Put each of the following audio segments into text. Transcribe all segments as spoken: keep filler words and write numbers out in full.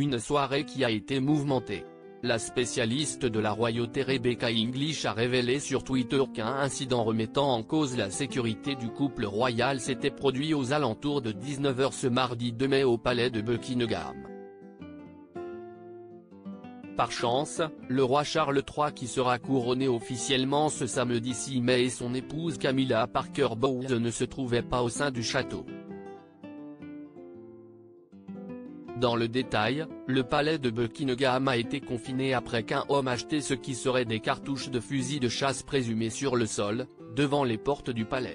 une soirée qui a été mouvementée. La spécialiste de la royauté Rebecca English a révélé sur Twitter qu'un incident remettant en cause la sécurité du couple royal s'était produit aux alentours de dix-neuf heures ce mardi deux mai au palais de Buckingham. Par chance, le roi Charles trois qui sera couronné officiellement ce samedi six mai et son épouse Camilla Parker Bowles ne se trouvaient pas au sein du château. Dans le détail, le palais de Buckingham a été confiné après qu'un homme acheté ce qui serait des cartouches de fusil de chasse présumées sur le sol, devant les portes du palais.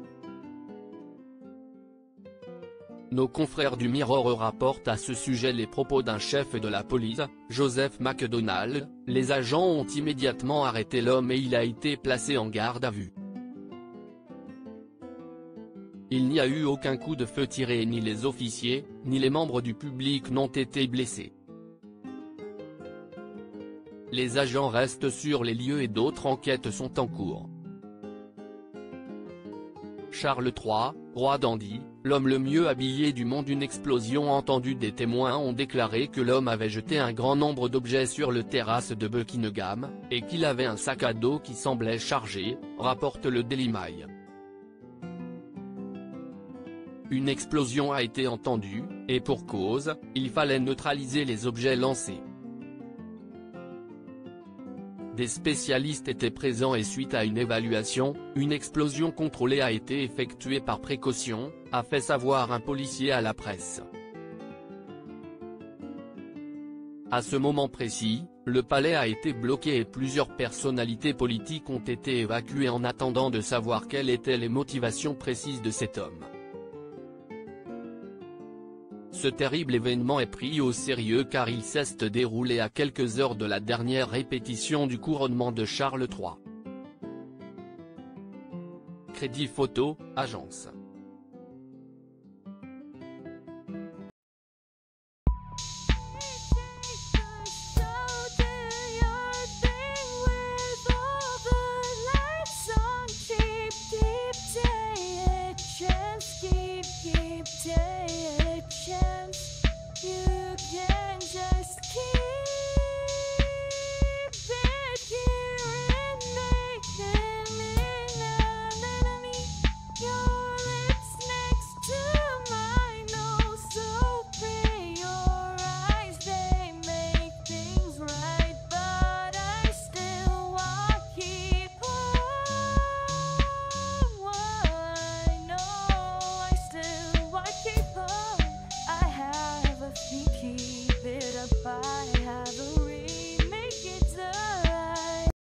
Nos confrères du Mirror rapportent à ce sujet les propos d'un chef de la police, Joseph McDonald. Les agents ont immédiatement arrêté l'homme et il a été placé en garde à vue. Il n'y a eu aucun coup de feu tiré et ni les officiers, ni les membres du public n'ont été blessés. Les agents restent sur les lieux et d'autres enquêtes sont en cours. Charles trois, roi dandy, l'homme le mieux habillé du monde. Une explosion entendue. Des témoins ont déclaré que l'homme avait jeté un grand nombre d'objets sur le terrasse de Buckingham, et qu'il avait un sac à dos qui semblait chargé, rapporte le Daily Mail. Une explosion a été entendue, et pour cause, il fallait neutraliser les objets lancés. Des spécialistes étaient présents et suite à une évaluation, une explosion contrôlée a été effectuée par précaution, a fait savoir un policier à la presse. À ce moment précis, le palais a été bloqué et plusieurs personnalités politiques ont été évacuées en attendant de savoir quelles étaient les motivations précises de cet homme. Ce terrible événement est pris au sérieux car il s'est déroulé à quelques heures de la dernière répétition du couronnement de Charles trois. Crédit photo, agence.